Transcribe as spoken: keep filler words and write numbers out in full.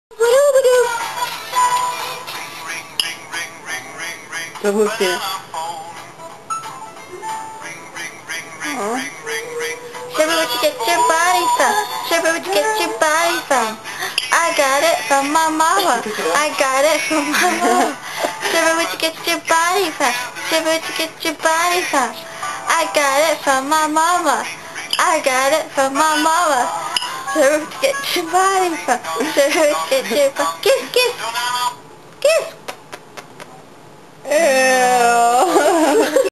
So who's here? Sherbet, where'd you get your body from? Sherbet, where'd you get your body from? I got it from my mama. I got it from my mama. Sherbet, where'd you get your body from? Sherbet, where'd you get your body from? I got it from my mama. I got it from my mama. Sherbet, where'd you get your body from? Sherbet, where'd you get your body? Kiss, kiss, kiss. Ew.